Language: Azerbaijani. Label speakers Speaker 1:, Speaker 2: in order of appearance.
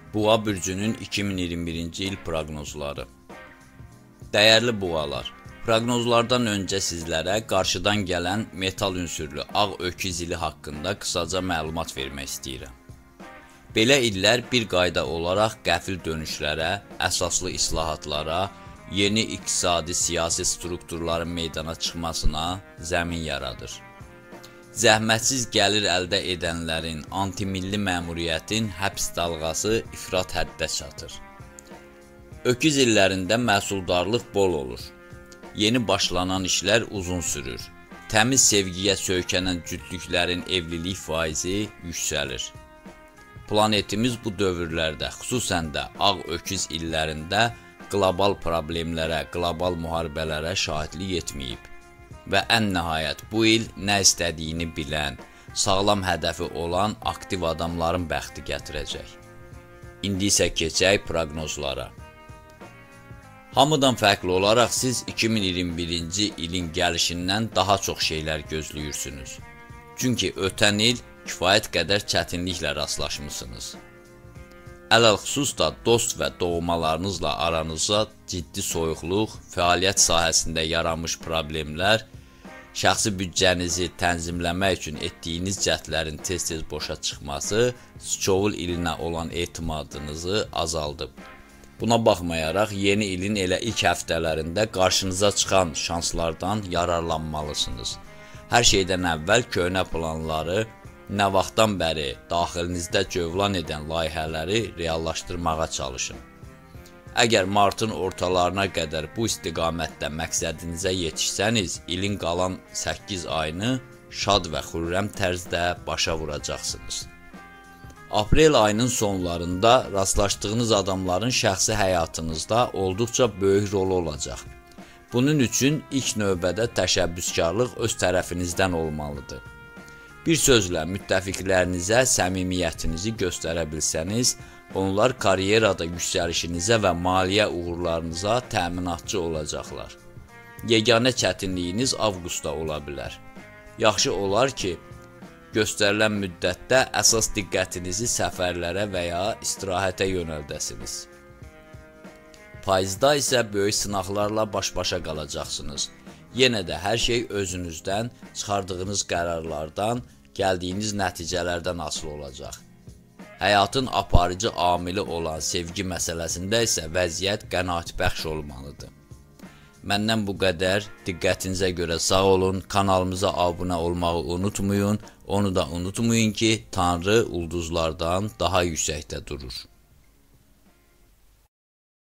Speaker 1: Boğa bürcünün 2021-ci il proqnozları. Dəyərli boğalar, proqnozlardan öncə sizlərə qarşıdan gələn metal ünsürlü ağ öküz ili haqqında qısaca məlumat vermək istəyirəm. Belə illər bir qayda olaraq qəfil dönüşlərə, əsaslı islahatlara, yeni iqtisadi siyasi strukturların meydana çıxmasına zəmin yaradır. Zəhmətsiz gəlir əldə edənlərin, antimilli məmuriyyətin həbs dalğası ifrat həddə çatır. Öküz illərində məhsuldarlıq bol olur. Yeni başlanan işlər uzun sürür. Təmiz sevgiyə söykənən cütlüklərin evlilik faizi yüksəlir. Planetimiz bu dövrlərdə, xüsusən də ağ öküz illərində qlobal problemlərə, qlobal müharibələrə şahidlik etməyib. Və ən nəhayət bu il nə istədiyini bilən, sağlam hədəfi olan aktiv adamların bəxti gətirəcək. İndi isə keçək proqnozlara. Hamıdan fərqli olaraq siz 2021-ci ilin gəlişindən daha çox şeylər gözləyirsiniz. Çünki ötən il kifayət qədər çətinliklə rastlaşmısınız. Ələlxüsus da dost və doğmalarınızla aranızda ciddi soyuqluq, fəaliyyət sahəsində yaranmış problemlər, şəxsi büdcənizi tənzimləmək üçün etdiyiniz cəhdlərin tez-tez boşa çıxması Sıçovul ilinə olan etimadınızı azaldıb. Buna baxmayaraq, yeni ilin elə ilk həftələrində qarşınıza çıxan şanslardan yararlanmalısınız. Hər şeydən əvvəl köhnə planları, nə vaxtdan bəri daxilinizdə cövlan edən layihələri reallaşdırmağa çalışın. Əgər martın ortalarına qədər bu istiqamətdə məqsədinizə yetişsəniz, ilin qalan 8 ayını şad və xürrəm tərzdə başa vuracaqsınız. Aprel ayının sonlarında rastlaşdığınız adamların şəxsi həyatınızda olduqca böyük rolu olacaq. Bunun üçün ilk növbədə təşəbbüskarlıq öz tərəfinizdən olmalıdır. Bir sözlə, müttəfiqlərinizə səmimiyyətinizi göstərə bilsəniz, onlar karyerada yüksəlişinizə və maliyyə uğurlarınıza təminatçı olacaqlar. Yeganə çətinliyiniz avqustda ola bilər. Yaxşı olar ki, göstərilən müddətdə əsas diqqətinizi səfərlərə və ya istirahətə yönəldəsiniz. Payızda isə böyük sınaqlarla baş-başa qalacaqsınız. Yenə də hər şey özünüzdən, çıxardığınız qərarlardan, gəldiyiniz nəticələrdən asılı olacaq. Həyatın aparıcı amili olan sevgi məsələsində isə vəziyyət qənaətbəxş olmalıdır. Məndən bu qədər, diqqətinizə görə sağ olun, kanalımıza abunə olmağı unutmayın, onu da unutmayın ki, Tanrı ulduzlardan daha yüksəkdə durur.